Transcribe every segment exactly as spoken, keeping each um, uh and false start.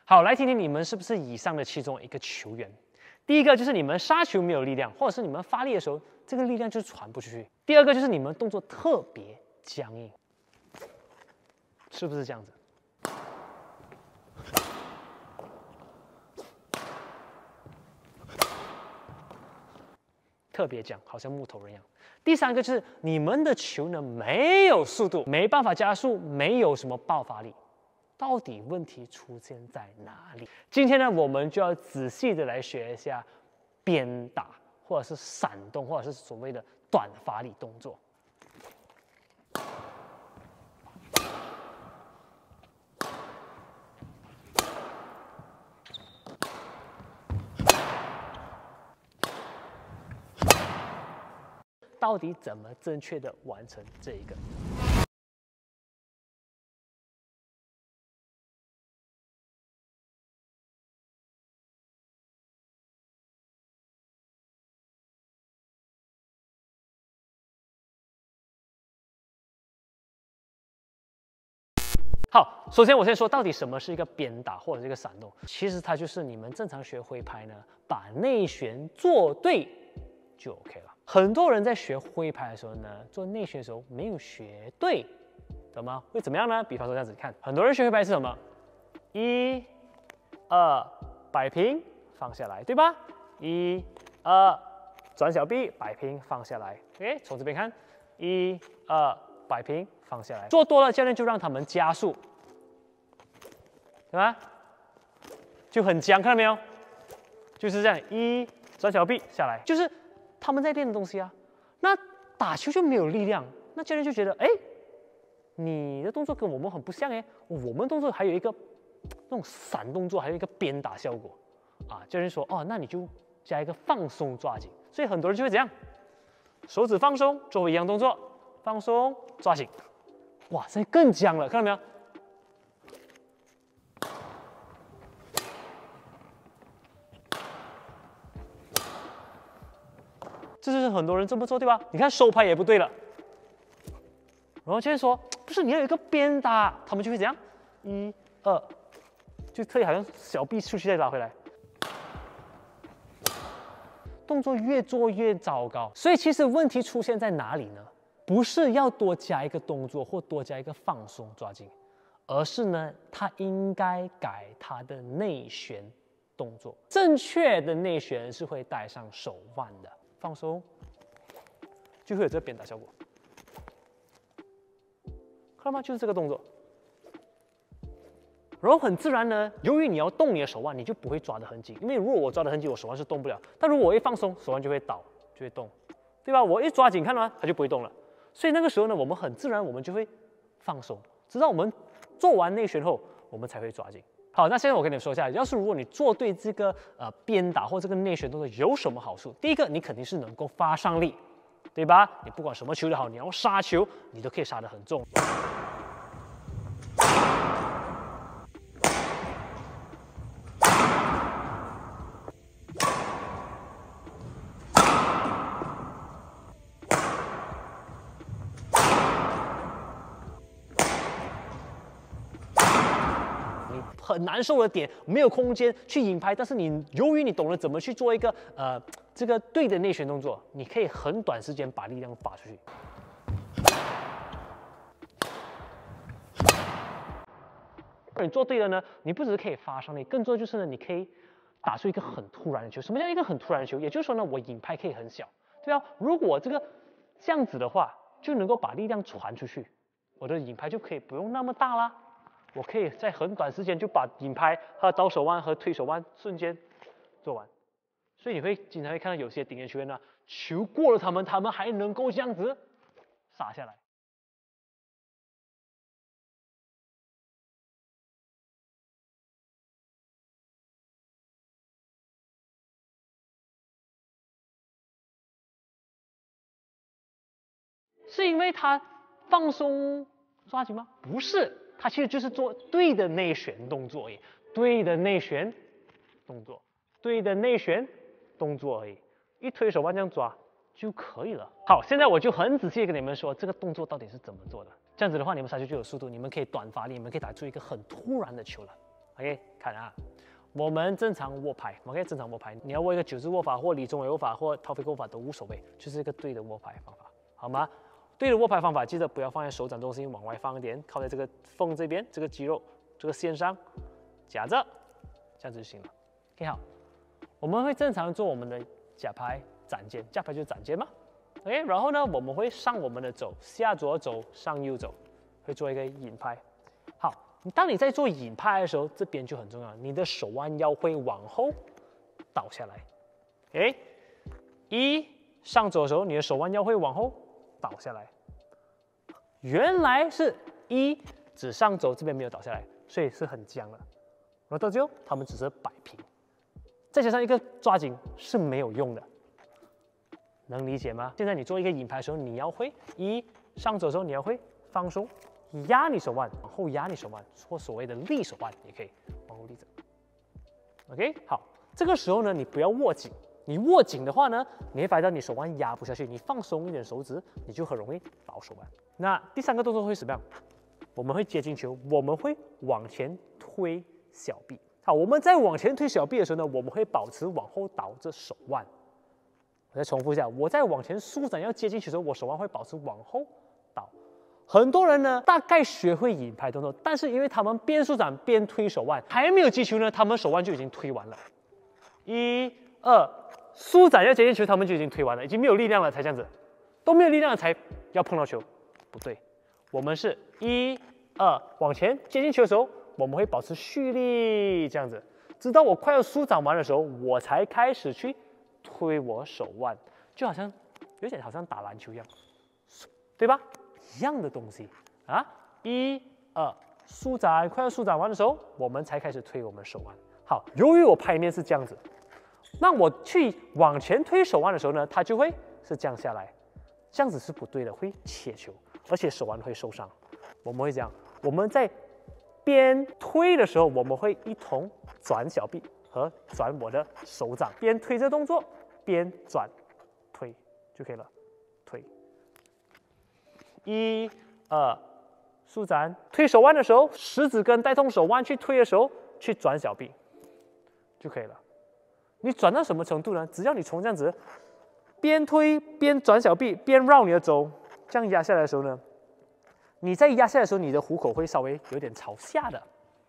好，来听听你们是不是以上的其中一个球员。第一个就是你们杀球没有力量，或者是你们发力的时候，这个力量就传不出去。第二个就是你们动作特别僵硬，是不是这样子？特别僵，好像木头人一样。第三个就是你们的球呢没有速度，没办法加速，没有什么爆发力。到底问题出现在哪里？今天呢，我们就要仔细的来学一下鞭打，或者是闪动，或者是所谓的短发力动作。到底怎么正确的完成这一个？好，首先我先说到底什么是一个鞭打或者是一个闪动，其实它就是你们正常学挥拍呢，把内旋做对就 OK 了。很多人在学挥拍的时候呢，做内旋的时候没有学对，懂吗？会怎么样呢？比方说这样子看，很多人学挥拍是什么？一、二，摆平放下来，对吧？一、二，转小臂摆平放下来。OK， 从这边看，一、二。摆平放下来，做多了，教练就让他们加速，对吧？就很僵，看到没有？就是这样，一转小臂下来，就是他们在练的东西啊。那打球就没有力量，那教练就觉得，哎，你的动作跟我们很不像哎，我们动作还有一个那种闪动作，还有一个鞭打效果啊。教练说，哦，那你就加一个放松抓紧，所以很多人就会这样，手指放松，做一样动作。放松，抓紧，哇，现在更僵了，看到没有？这就是很多人这么做，对吧？你看收拍也不对了。然后教练说，不是你要有一个鞭打，他们就会这样，一、二，就特意好像小臂出去再拉回来，动作越做越糟糕。所以其实问题出现在哪里呢？不是要多加一个动作或多加一个放松抓紧，而是呢，他应该改他的内旋动作。正确的内旋是会带上手腕的，放松就会有这个鞭打效果，看到吗？就是这个动作。然后很自然呢，由于你要动你的手腕，你就不会抓得很紧，因为如果我抓得很紧，我手腕是动不了。但如果我一放松，手腕就会倒，就会动，对吧？我一抓紧，看到吗？它就不会动了。所以那个时候呢，我们很自然，我们就会放松，直到我们做完内旋后，我们才会抓紧。好，那现在我跟你说一下，要是如果你做对这个呃鞭打或这个内旋动作有什么好处？第一个，你肯定是能够发上力，对吧？你不管什么球都好，你要杀球，你都可以杀得很重。很难受的点，没有空间去引拍，但是你由于你懂得怎么去做一个呃这个对的内旋动作，你可以很短时间把力量发出去。你做对了呢，你不只是可以发上力，更重要就是呢，你可以打出一个很突然的球。什么叫一个很突然的球？也就是说呢，我引拍可以很小，对啊。如果这个这样子的话，就能够把力量传出去，我的引拍就可以不用那么大啦。我可以在很短时间就把引拍和招手腕和推手腕瞬间做完，所以你会经常会看到有些顶尖球员呢，球过了他们，他们还能够这样子撒下来。是因为他放松抓紧吗？不是，他其实就是做对的内旋动作而已，对的内旋动作，对的内旋动作而已，一推手腕这样抓就可以了。好，现在我就很仔细跟你们说这个动作到底是怎么做的。这样子的话，你们杀球就有速度，你们可以短发力，你们可以打出一个很突然的球了。 OK， 看啊，我们正常握拍 ，OK， 正常握拍，你要握一个九字握法或李宗伟握法或陶飞握法都无所谓，就是一个对的握拍方法，好吗？对的握拍方法，记得不要放在手掌中心，往外放一点，靠在这个缝这边，这个肌肉这个线上夹着，这样子就行了。OK， 好，我们会正常做我们的假拍展肩，假拍就是展肩嘛。OK， 然后呢，我们会上我们的肘，下左肘，上右肘，会做一个引拍。好。当你在做引拍的时候，这边就很重要，你的手腕腰会往后倒下来。哎，一上肘的时候，你的手腕腰会往后倒下来。原来是一只上肘这边没有倒下来，所以是很僵的。然后到最后，他们只是摆平，再加上一个抓紧是没有用的，能理解吗？现在你做一个引拍的时候，你要会一上肘的时候，你要会放松。压你手腕，往后压你手腕，或所谓的立手腕也可以往后立着。OK， 好，这个时候呢，你不要握紧，你握紧的话呢，你会发现你手腕压不下去，你放松一点手指，你就很容易倒手腕。那第三个动作会怎么样？我们会接近球，我们会往前推小臂。好，我们在往前推小臂的时候呢，我们会保持往后倒着手腕。我再重复一下，我在往前舒展要接近球的时候，我手腕会保持往后倒。很多人呢，大概学会引拍动作，但是因为他们边舒展边推手腕，还没有击球呢，他们手腕就已经推完了。一、二，舒展要接近球，他们就已经推完了，已经没有力量了才这样子，都没有力量了才要碰到球，不对，我们是一、二往前接近球的时候，我们会保持蓄力这样子，直到我快要舒展完的时候，我才开始去推我手腕，就好像有点好像打篮球一样，对吧？一样的东西啊，一、二，舒展，快要舒展完的时候，我们才开始推我们手腕。好，由于我拍面是这样子，那我去往前推手腕的时候呢，它就会是这样下来，这样子是不对的，会切球，而且手腕会受伤。我们会这样，我们在边推的时候，我们会一同转小臂和转我的手掌，边推这动作边转推就可以了，推。一、二，舒展，推手腕的时候，食指跟带动手腕去推的时候，去转小臂就可以了。你转到什么程度呢？只要你从这样子边推边转小臂，边绕你的肘，这样压下来的时候呢，你在压下来的时候，你的虎口会稍微有点朝下的，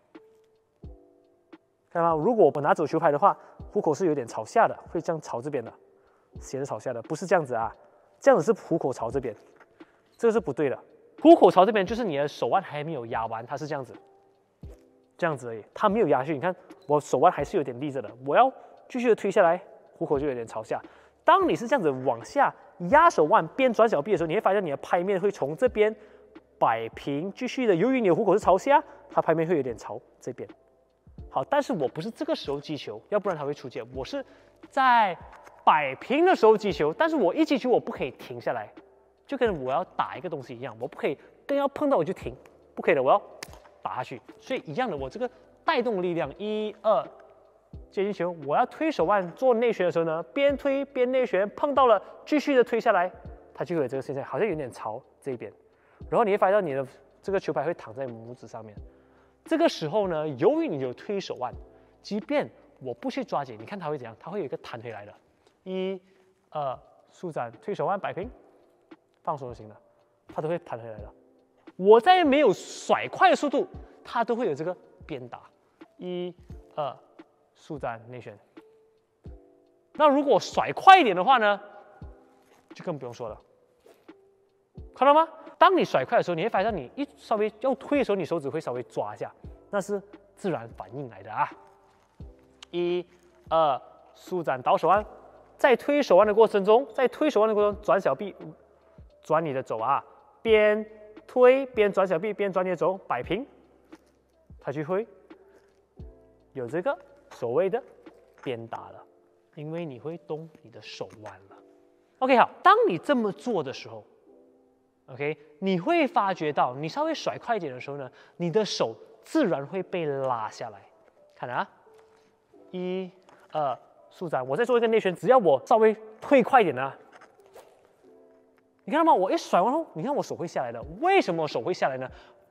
看到吗？如果我拿走球拍的话，虎口是有点朝下的，会这样朝这边的，斜着朝下的，不是这样子啊，这样子是虎口朝这边。这个是不对的，虎口朝这边就是你的手腕还没有压完，它是这样子，这样子而已，它没有压下去。你看我手腕还是有点立着的，我要继续的推下来，虎口就有点朝下。当你是这样子往下压手腕边转小臂的时候，你会发现你的拍面会从这边摆平，继续的。由于你的虎口是朝下，它拍面会有点朝这边。好，但是我不是这个时候击球，要不然它会出界。我是在摆平的时候击球，但是我一击球我不可以停下来。就跟我要打一个东西一样，我不可以跟要碰到我就停，不可以的，我要打下去。所以一样的，我这个带动力量，一、二，接近球，我要推手腕做内旋的时候呢，边推边内旋，碰到了，继续的推下来，它就会有这个现象，好像有点朝这边。然后你会发现你的这个球拍会躺在拇指上面。这个时候呢，由于你有推手腕，即便我不去抓紧，你看它会怎样？它会有一个弹回来的，一、二，舒展，推手腕摆平。放松就行了，它都会弹回来的。我在没有甩快的速度，它都会有这个鞭打。一、二，舒展内旋。那如果甩快一点的话呢，就更不用说了。看到吗？当你甩快的时候，你会发现你一稍微要推的时候，你手指会稍微抓一下，那是自然反应来的啊。一、二，舒展倒手腕，在推手腕的过程中，在推手腕的过程中转小臂。转你的肘啊，边推边转小臂，边转你的肘，摆平，它就会有这个所谓的鞭打了，因为你会动你的手腕了。OK， 好，当你这么做的时候 ，OK， 你会发觉到，你稍微甩快一点的时候呢，你的手自然会被拉下来。看啊，一、二，舒展，我再做一个内旋，只要我稍微推快一点呢。你看到吗？我一甩完后，你看我手会下来的。为什么我手会下来呢？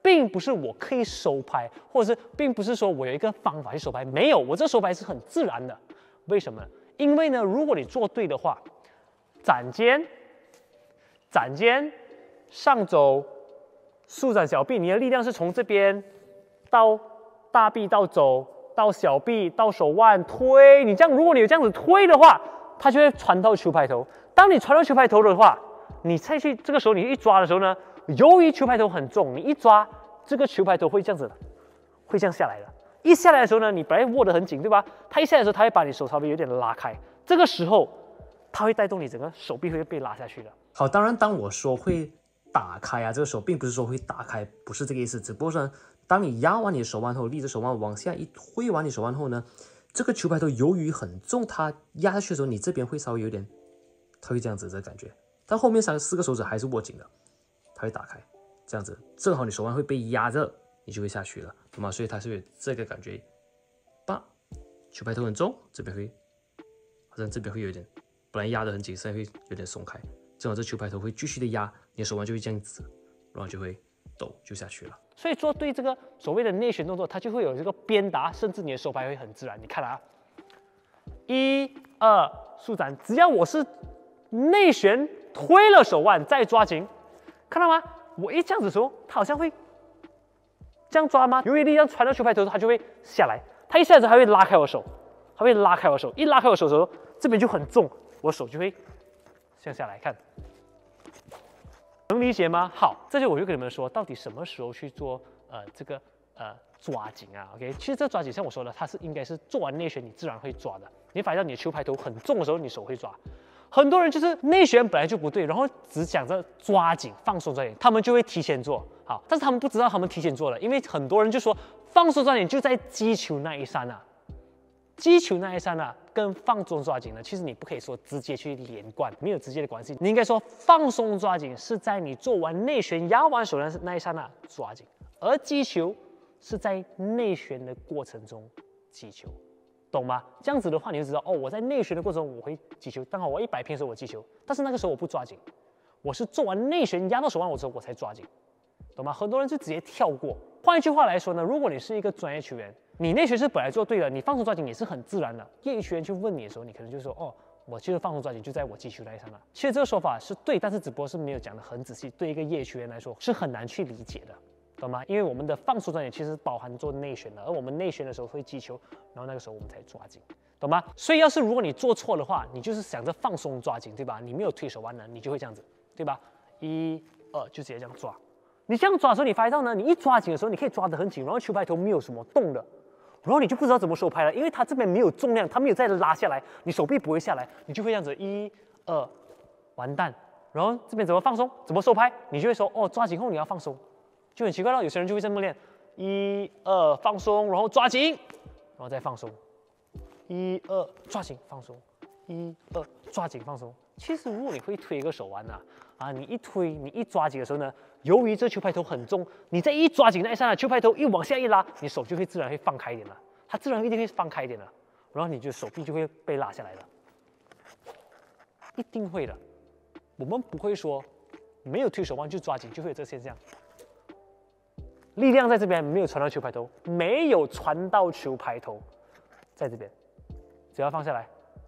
并不是我可以手拍，或者是并不是说我有一个方法去手拍，没有，我这手拍是很自然的。为什么呢？因为呢，如果你做对的话，展肩、展肩、上肘、舒展小臂，你的力量是从这边到大臂到肘到小臂到手腕推。你这样，如果你有这样子推的话，它就会传到球拍头。当你传到球拍头的话，你再去这个时候你一抓的时候呢，由于球拍头很重，你一抓这个球拍头会这样子，会这样下来的。一下来的时候呢，你本来握得很紧，对吧？它一下来的时候，它会把你手稍微有点拉开。这个时候，它会带动你整个手臂会被拉下去的。 好，当然，当我说会打开啊，这个手并不是说会打开，不是这个意思。只不过说，当你压完你的手腕后，立着手腕往下一推完你手腕后呢，这个球拍头由于很重，它压下去的时候，你这边会稍微有点，它会这样子这个感觉。但后面三四个手指还是握紧的，它会打开，这样子正好你手腕会被压着，你就会下去了，懂吗？所以它是有这个感觉，吧，球拍头很重，这边会好像这边会有点，本来压得很紧，现在会有点松开，正好这球拍头会继续的压，你的手腕就会这样子，然后就会抖就下去了。 所以做对这个所谓的内旋动作，它就会有这个鞭打，甚至你的手拍会很自然。你看啊，一二舒展，只要我是内旋推了手腕再抓紧，看到吗？我一这样子的时候，它好像会这样抓吗？由于力量传到球拍头，它就会下来。它一下子还会拉开我手，它会拉开我手。一拉开我手的时候，这边就很重，我手就会向下来看。能理解吗？好，这就我就跟你们说，到底什么时候去做呃这个呃抓紧啊 ？OK， 其实这抓紧像我说的，它是应该是做完内旋你自然会抓的。你发现你的球拍头很重的时候，你手会抓。很多人就是内旋本来就不对，然后只想着抓紧放松抓紧，他们就会提前做好，但是他们不知道他们提前做了，因为很多人就说放松抓紧就在击球那一刹那，击球那一刹那跟放松抓紧呢，其实你不可以说直接去连贯，没有直接的关系。你应该说放松抓紧是在你做完内旋压完手的那一刹那抓紧，而击球是在内旋的过程中击球。懂吗？这样子的话，你就知道哦，我在内旋的过程中我会击球，刚好我一百片的时候我击球，但是那个时候我不抓紧，我是做完内旋压到手腕我之后我才抓紧，懂吗？很多人就直接跳过。换一句话来说呢，如果你是一个专业球员，你内旋是本来做对了，你放松抓紧也是很自然的。业余球员去问你的时候，你可能就说哦，我就是放松抓紧就在我击球那一刹那。其实这个说法是对，但是只不过是没有讲得很仔细，对一个业余球员来说是很难去理解的。懂吗？因为我们的放松抓紧其实包含做内旋的，而我们内旋的时候会击球，然后那个时候我们才抓紧，懂吗？所以要是如果你做错的话，你就是想着放松抓紧，对吧？你没有推手腕呢，你就会这样子，对吧？一、二就直接这样抓。你这样抓的时候，你发现到呢，你一抓紧的时候，你可以抓得很紧，然后球拍头没有什么动的，然后你就不知道怎么收拍了，因为它这边没有重量，它没有再拉下来，你手臂不会下来，你就会这样子一、二，完蛋。然后这边怎么放松？怎么收拍？你就会说哦，抓紧后你要放松。就很奇怪了，有些人就会这么练：一二放松，然后抓紧，然后再放松；一二抓紧放松，一二抓紧放松。其实如果你会推一个手腕呐，啊，你一推你一抓紧的时候呢，由于这球拍头很重，你在一抓紧那一刹那，球拍头一往下一拉，你手就会自然会放开一点了，它自然一定会放开一点了，然后你就手臂就会被拉下来了，一定会的。我们不会说没有推手腕就抓紧就会有这个现象。力量在这边没有传到球拍头，没有传到球拍头，在这边，只要放下来，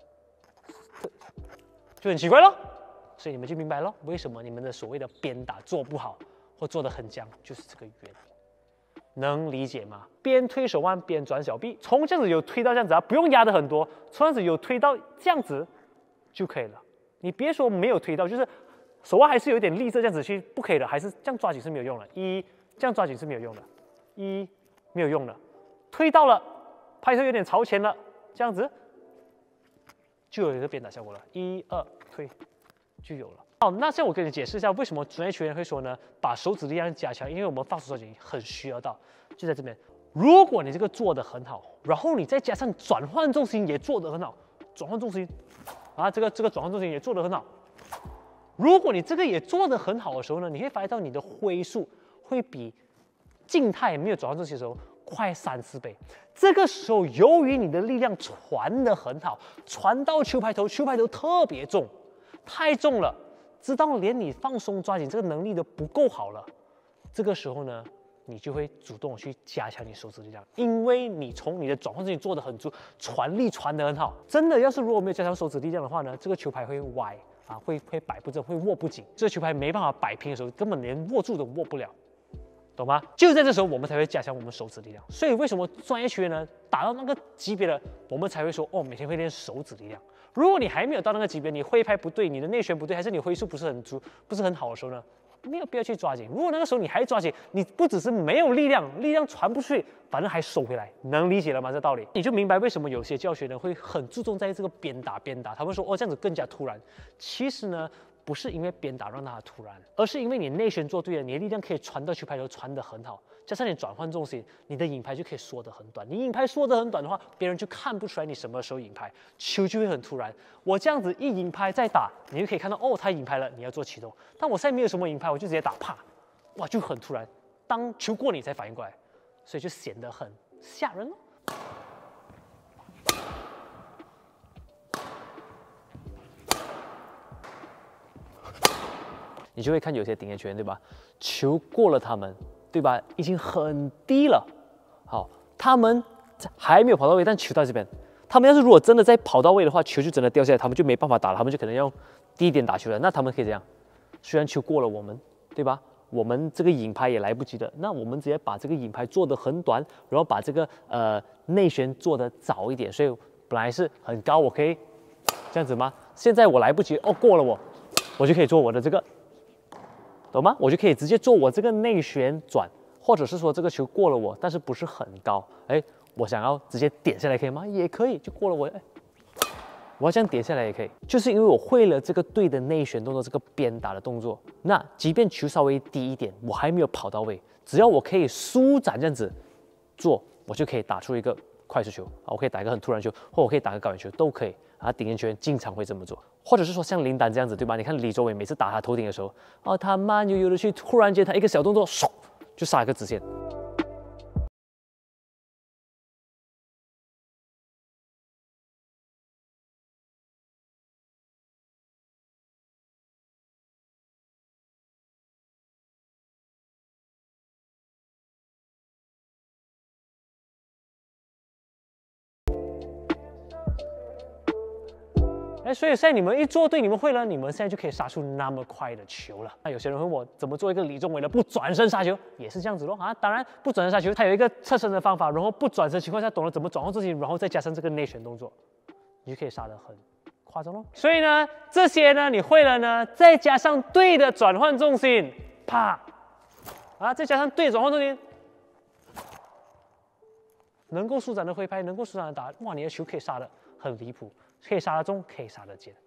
就很奇怪咯。所以你们就明白咯，为什么你们的所谓的鞭打做不好或做得很僵，就是这个原因。能理解吗？边推手腕边转小臂，从这样子有推到这样子啊，不用压的很多，从这样子有推到这样子就可以了。你别说没有推到，就是手腕还是有一点力，这样子去不可以的，还是这样抓紧是没有用的。一这样抓紧是没有用的，一没有用的，推到了，拍头有点朝前了，这样子就有一个鞭打效果了。一二推就有了。好，那现在我跟你解释一下，为什么专业球员会说呢？把手指力量加强，因为我们放松抓紧很需要到，就在这边。如果你这个做得很好，然后你再加上转换重心也做得很好，转换重心啊，这个这个转换重心也做得很好。如果你这个也做得很好的时候呢，你会发现到你的挥速会比静态没有转换重心的时候快三四倍。这个时候，由于你的力量传得很好，传到球拍头，球拍头特别重，太重了，直到连你放松抓紧这个能力都不够好了。这个时候呢， 你就会主动去加强你手指力量，因为你从你的转换重心做得很足，传力传得很好。真的，要是如果没有加强手指力量的话呢，这个球拍会歪啊，会会摆不正，会握不紧。这个球拍没办法摆平的时候，根本连握住都握不了。 懂吗？就在这时候，我们才会加强我们手指力量。所以为什么专业球员呢，达到那个级别了，我们才会说哦，每天会练手指力量。如果你还没有到那个级别，你挥拍不对，你的内旋不对，还是你挥速不是很足，不是很好的时候呢，没有必要去抓紧。如果那个时候你还抓紧，你不只是没有力量，力量传不出去，反正还收回来，能理解了吗？这道理，你就明白为什么有些教学呢会很注重在这个边打边打，他们说哦这样子更加突然。其实呢。 不是因为边打让它突然，而是因为你内旋做对了，你的力量可以传到球拍头，传得很好，加上你转换重心，你的引拍就可以缩得很短。你引拍缩得很短的话，别人就看不出来你什么时候引拍，球就会很突然。我这样子一引拍再打，你就可以看到哦，他引拍了，你要做启动。但我现在没有什么引拍，我就直接打，啪，哇，就很突然。当球过你才反应过来，所以就显得很吓人咯。 你就会看有些顶尖球员，对吧？球过了他们，对吧？已经很低了。好，他们还没有跑到位，但球到这边。他们要是如果真的在跑到位的话，球就真的掉下来，他们就没办法打了，他们就可能要低一点打球了。那他们可以这样，虽然球过了我们，对吧？我们这个引拍也来不及的，那我们直接把这个引拍做得很短，然后把这个呃内旋做得早一点。所以本来是很高，我可以这样子吗？现在我来不及，哦，过了我，我就可以做我的这个。 懂吗？我就可以直接做我这个内旋转，或者是说这个球过了我，但是不是很高，哎，我想要直接点下来可以吗？也可以，就过了我，哎，我要这样点下来也可以，就是因为我会了这个对的内旋动作，这个边打的动作，那即便球稍微低一点，我还没有跑到位，只要我可以舒展这样子做，我就可以打出一个快速球啊，我可以打一个很突然球，或我可以打个高远球都可以啊，顶尖球员经常会这么做。 或者是说像林丹这样子，对吧？你看李宗伟每次打他头顶的时候，哦，他慢悠悠的去，突然间他一个小动作，嗖就杀一个直线。哎，所以现在你们一做对，你们会了，你们现在就可以杀出那么快的球了。那有些人问我怎么做一个李宗伟的不转身杀球，也是这样子咯啊。当然，不转身杀球，它有一个侧身的方法，然后不转身情况下懂得怎么转换自己，然后再加上这个内旋动作，你就可以杀得很夸张咯。所以呢，这些呢你会了呢，再加上对的转换重心，啪，啊，再加上对的转换重心，能够舒展的挥拍，能够舒展的打，哇，你的球可以杀得很离谱。 可以杀得中，可以杀得尖。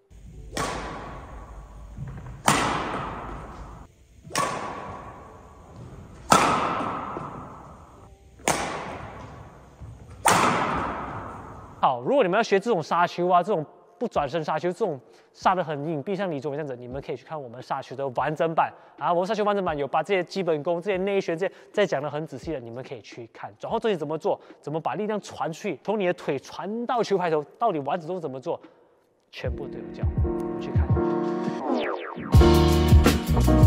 好，如果你们要学这种杀球啊，这种不转身杀球，这种杀得很隐蔽，像李宗伟这样子，你们可以去看我们杀球的完整版啊。我们杀球完整版有把这些基本功、这些内旋这些再讲得很仔细的，你们可以去看。转换重心怎么做，怎么把力量传出去，从你的腿传到球拍头，到底完整动作怎么做？ 全部都有教，你们去看。